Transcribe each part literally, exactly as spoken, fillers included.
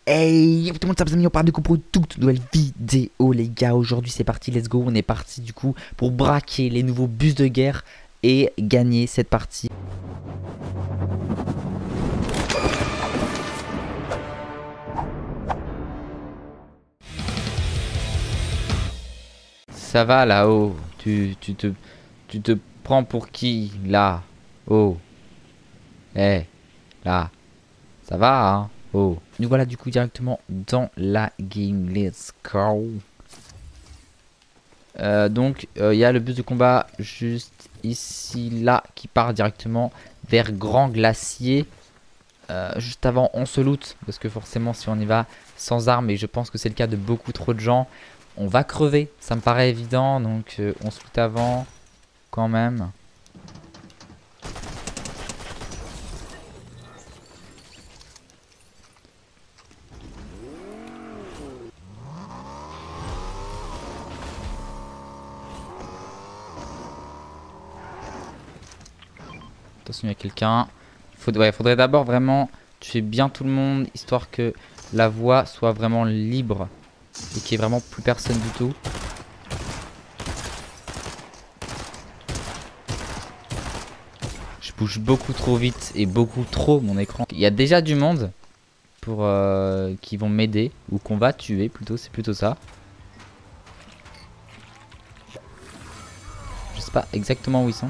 Hey tout le monde, ça vous a mis, on part du coup pour une toute nouvelle vidéo les gars. Aujourd'hui c'est parti, let's go. On est parti du coup pour braquer les nouveaux bus de guerre et gagner cette partie. Ça va là-haut, tu, tu, te, tu te prends pour qui là? Oh, eh, là, ça va hein? Oh. Nous voilà du coup directement dans la game, let's go. Euh, donc il euh, y a le bus de combat juste ici là qui part directement vers Grand Glacier. Euh, juste avant on se loot parce que forcément si on y va sans armes, et je pense que c'est le cas de beaucoup trop de gens, on va crever, ça me paraît évident. Donc euh, on se loot avant quand même. Attention, il y a quelqu'un. Faudrait, faudrait d'abord vraiment tuer bien tout le monde, histoire que la voie soit vraiment libre et qu'il n'y ait vraiment plus personne du tout. Je bouge beaucoup trop vite et beaucoup trop mon écran. Il y a déjà du monde pour euh, qui vont m'aider, ou qu'on va tuer plutôt, c'est plutôt ça. Je sais pas exactement où ils sont.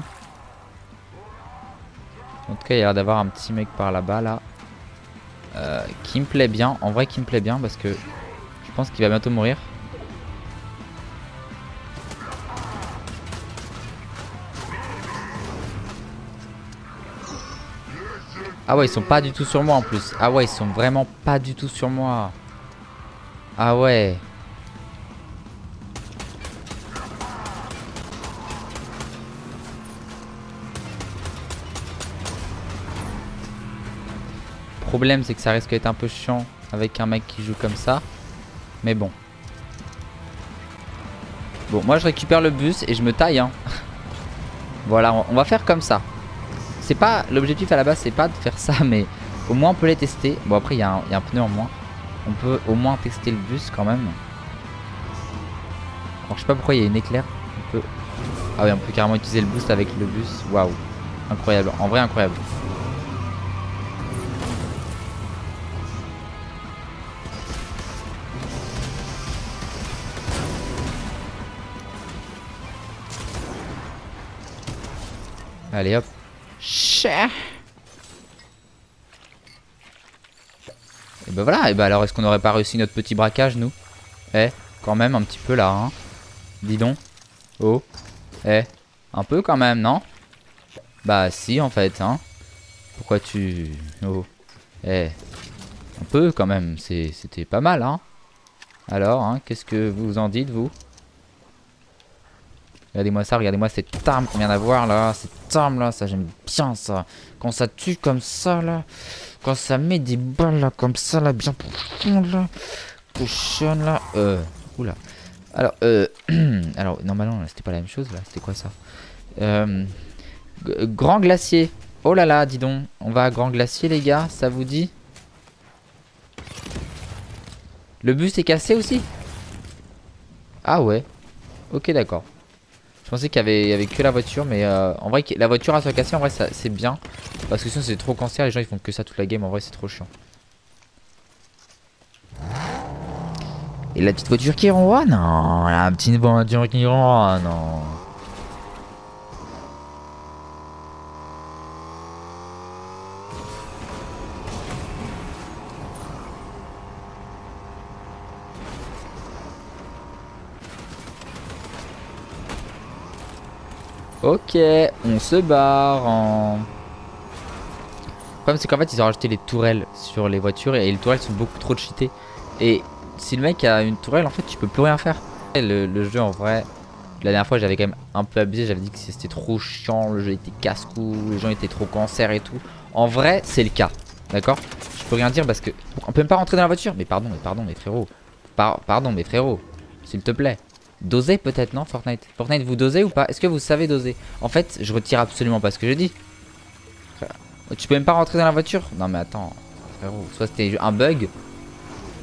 En tout cas, il y a l'air d'avoir un petit mec par là-bas, là. Euh, qui me plaît bien. En vrai, qui me plaît bien parce que je pense qu'il va bientôt mourir. Ah ouais, ils sont pas du tout sur moi en plus. Ah ouais, ils sont vraiment pas du tout sur moi. Ah ouais. Le problème, c'est que ça risque d'être un peu chiant avec un mec qui joue comme ça. Mais bon. Bon, moi je récupère le bus et je me taille, hein. Voilà, on va faire comme ça. C'est pas l'objectif à la base, c'est pas de faire ça, mais au moins on peut les tester. Bon, après il y, y a un pneu en moins. On peut au moins tester le bus quand même. Alors je sais pas pourquoi il y a une éclair. On peut... Ah oui, on peut carrément utiliser le boost avec le bus. Waouh, incroyable, en vrai incroyable. Allez hop. Cher. Et ben voilà, et ben alors est-ce qu'on aurait pas réussi notre petit braquage nous? Eh, quand même un petit peu là, hein. Dis donc. Oh. Eh, un peu quand même, non? Bah si en fait, hein. Pourquoi tu... Oh. Eh, un peu quand même, c'était pas mal, hein. Alors, hein, qu'est-ce que vous en dites, vous? Regardez-moi ça, regardez-moi cette arme qu'on vient d'avoir là. Cette arme là, ça j'aime bien ça. Quand ça tue comme ça là. Quand ça met des balles là, comme ça là, bien profonde là. Cochonne là. Euh, oula. Alors, euh, alors, normalement c'était pas la même chose là. C'était quoi ça? Euh, Grand Glacier. Oh là là, dis donc. On va à Grand Glacier les gars, ça vous dit? Le bus est cassé aussi? Ah ouais. Ok, d'accord. Je pensais qu'il y avait, il y avait que la voiture, mais euh, en vrai, la voiture à se casser, en vrai, c'est bien. Parce que sinon, c'est trop cancer, les gens ils font que ça toute la game. En vrai, c'est trop chiant. Et la petite voiture qui renvoie? Non, la petite voiture qui renvoie, non. Ok, on se barre en... Le problème c'est qu'en fait ils ont rajouté les tourelles sur les voitures et les tourelles sont beaucoup trop cheatées. Et si le mec a une tourelle en fait tu peux plus rien faire. Le, le jeu en vrai, la dernière fois j'avais quand même un peu abusé, j'avais dit que c'était trop chiant, le jeu était casse-cou, les gens étaient trop cancer et tout. En vrai c'est le cas, d'accord? Je peux rien dire parce que... On peut même pas rentrer dans la voiture. Mais pardon, mais pardon mes frérots. Par pardon mes frérots, s'il te plaît. Doser peut-être, non Fortnite? Fortnite vous dosez ou pas? Est-ce que vous savez doser? En fait je retire absolument pas ce que je dis. Tu peux même pas rentrer dans la voiture? Non mais attends frérot, soit c'était un bug,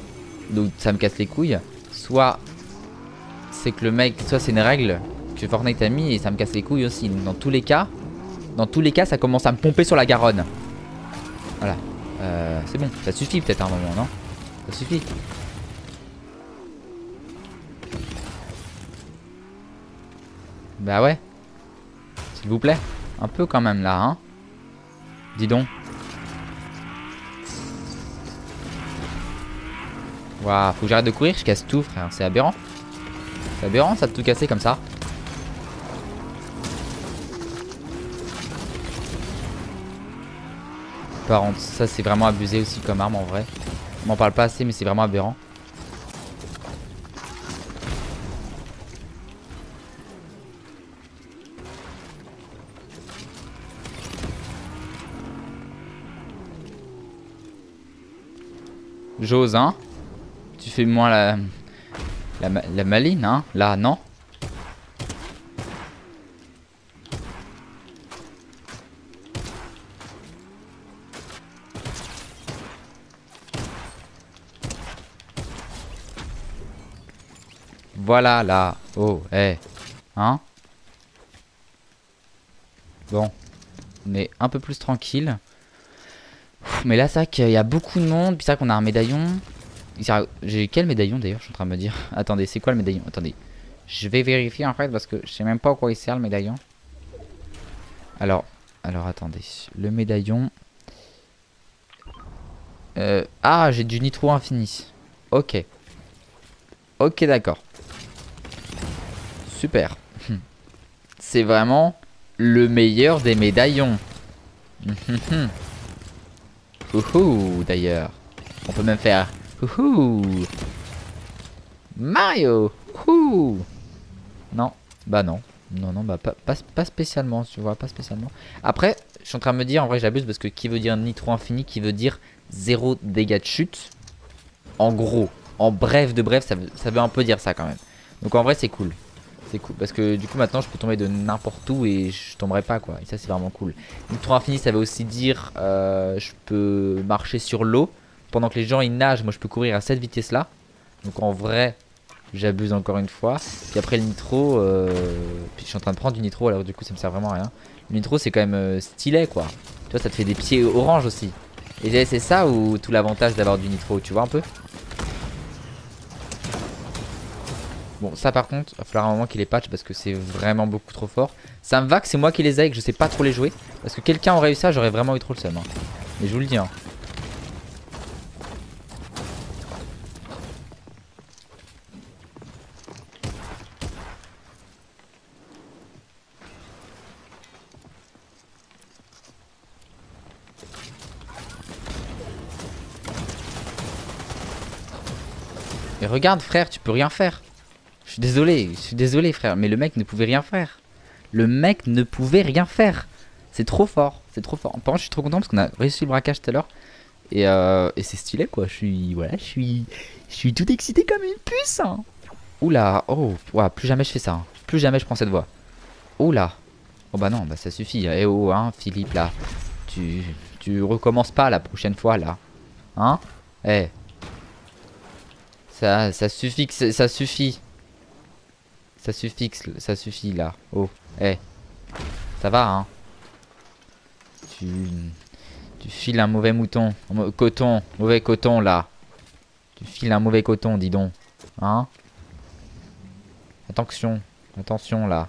Donc ça me casse les couilles. Soit c'est que le mec, soit c'est une règle que Fortnite a mis et ça me casse les couilles aussi. Donc dans tous les cas, dans tous les cas, ça commence à me pomper sur la Garonne. Voilà. Euh, c'est bon, ça suffit peut-être à un moment, non? Ça suffit. Bah ouais. S'il vous plaît. Un peu quand même là, hein. Dis donc. Waouh, faut que j'arrête de courir, je casse tout frère, c'est aberrant. C'est aberrant ça de tout casser comme ça. Par contre, ça c'est vraiment abusé aussi comme arme en vrai. On m'en parle pas assez mais c'est vraiment aberrant. J'ose hein. Tu fais moins la, la, la maline hein. Là non. Voilà là. Oh, eh. Hey. Hein? Bon. On est un peu plus tranquille. Mais là, c'est vrai qu'il y a beaucoup de monde. Puis c'est vrai qu'on a un médaillon. J'ai quel médaillon d'ailleurs? Je suis en train de me dire. Attendez, c'est quoi le médaillon? Attendez. Je vais vérifier en fait parce que je sais même pas à quoi il sert le médaillon. Alors, alors attendez. Le médaillon. Euh, ah, j'ai du nitro infini. Ok. Ok, d'accord. Super. C'est vraiment le meilleur des médaillons. Ouhou, d'ailleurs. On peut même faire ouhou. Mario. Ouhou. Non, bah non. Non, non, bah pas, pas, pas spécialement, tu vois, pas spécialement. Après, je suis en train de me dire, en vrai j'abuse parce que qui veut dire nitro infini, qui veut dire zéro dégâts de chute. En gros, en bref de bref, ça veut, ça veut un peu dire ça quand même. Donc en vrai c'est cool. C'est cool parce que du coup maintenant je peux tomber de n'importe où et je tomberai pas quoi. Et ça c'est vraiment cool. Nitro infini ça veut aussi dire euh, je peux marcher sur l'eau. Pendant que les gens ils nagent, moi je peux courir à cette vitesse là. Donc en vrai j'abuse encore une fois. Puis après le nitro, euh... puis je suis en train de prendre du nitro alors du coup ça me sert vraiment à rien. Le nitro c'est quand même euh, stylé quoi. Tu vois ça te fait des pieds orange aussi. Et c'est ça ou tout l'avantage d'avoir du nitro, tu vois un peu. Bon ça par contre, il va falloir un moment qu'il les patch parce que c'est vraiment beaucoup trop fort. Ça me va que c'est moi qui les ai et que je sais pas trop les jouer. Parce que quelqu'un aurait eu ça, j'aurais vraiment eu trop le seum hein. Mais je vous le dis hein. Mais regarde frère, tu peux rien faire. Je suis désolé, je suis désolé frère, mais le mec ne pouvait rien faire. Le mec ne pouvait rien faire. C'est trop fort, c'est trop fort. Par contre je suis trop content parce qu'on a réussi le braquage tout à l'heure. Et, euh, et c'est stylé quoi, je suis, voilà, je suis, je suis tout excité comme une puce hein. Oula, oh, ouais, plus jamais je fais ça hein. Plus jamais je prends cette voie. Oula. Oh bah non, bah ça suffit. Eh oh hein Philippe là. Tu, tu recommences pas la prochaine fois là. Hein? Eh. Ça, ça suffit que ça suffit. Ça suffit, ça suffit là. Oh, eh. Hey. Ça va hein. Tu, tu files un mauvais mouton. Coton, mauvais coton là. Tu files un mauvais coton, dis donc. Hein? Attention, attention là.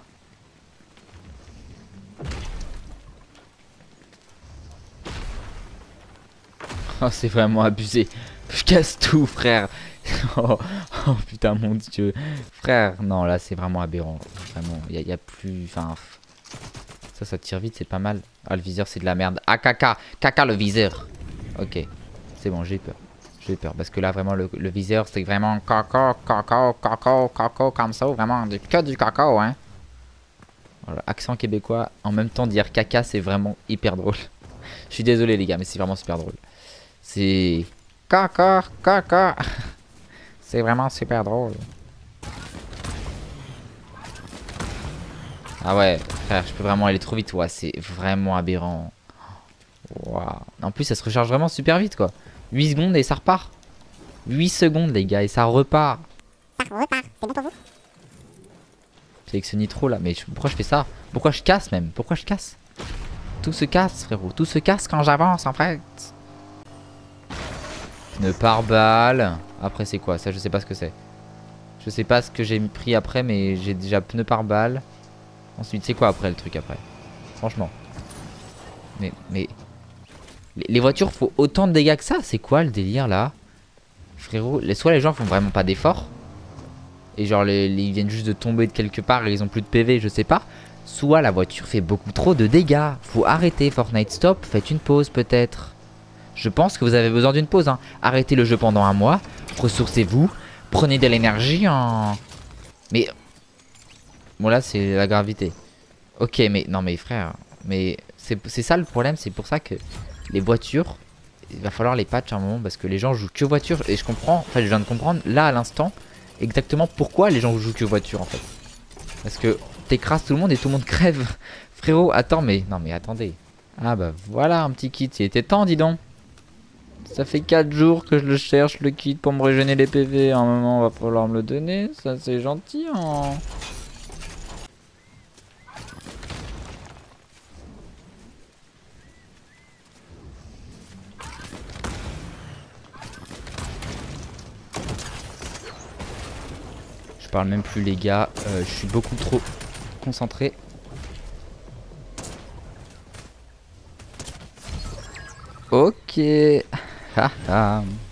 Oh, c'est vraiment abusé. Je casse tout, frère. Oh, oh putain, mon dieu. Frère, non, là, c'est vraiment aberrant. Vraiment, il n'y a, a plus... Enfin... Ça, ça tire vite, c'est pas mal. Ah, le viseur, c'est de la merde. Ah, caca. Caca, le viseur. Ok. C'est bon, j'ai peur. J'ai peur. Parce que là, vraiment, le, le viseur, c'est vraiment caca, caca, caca, caca, comme ça. Vraiment, que du caca, hein. Voilà, accent québécois. En même temps, dire caca, c'est vraiment hyper drôle. Je suis désolé, les gars, mais c'est vraiment super drôle. C'est... Caca, caca. C'est vraiment super drôle. Ah ouais, frère, je peux vraiment aller trop vite. Ouais, c'est vraiment aberrant. Wow. En plus, ça se recharge vraiment super vite, quoi. huit secondes et ça repart. huit secondes les gars et ça repart. Ça repart, c'est bon pour vous? Avec ce nitro là, mais je, pourquoi je fais ça? Pourquoi je casse même? Pourquoi je casse? Tout se casse frérot, tout se casse quand j'avance en fait. Pneu par balle. Après c'est quoi? Ça je sais pas ce que c'est. Je sais pas ce que j'ai pris après mais j'ai déjà pneu par balle. Ensuite c'est quoi après le truc après? Franchement. Mais mais les, les voitures faut autant de dégâts que ça? C'est quoi le délire là? Frérot, les, soit les gens font vraiment pas d'efforts. Et genre les, les, ils viennent juste de tomber de quelque part et ils ont plus de P V, je sais pas. Soit la voiture fait beaucoup trop de dégâts. Faut arrêter Fortnite, stop, faites une pause peut-être. Je pense que vous avez besoin d'une pause hein. Arrêtez le jeu pendant un mois, ressourcez-vous, prenez de l'énergie en... Mais... Bon là c'est la gravité. Ok mais non mais frère, mais c'est ça le problème, c'est pour ça que les voitures, il va falloir les patch à un moment parce que les gens jouent que voitures et je comprends, enfin je viens de comprendre là à l'instant exactement pourquoi les gens jouent que voitures en fait. Parce que t'écrases tout le monde et tout le monde crève. Frérot, attends mais... Non mais attendez. Ah bah voilà un petit kit, il était temps dis donc. Ça fait quatre jours que je le cherche le kit pour me régénérer les P V. À un moment va falloir me le donner, ça c'est gentil hein. Je parle même plus les gars, euh, je suis beaucoup trop concentré. Ok. Haha.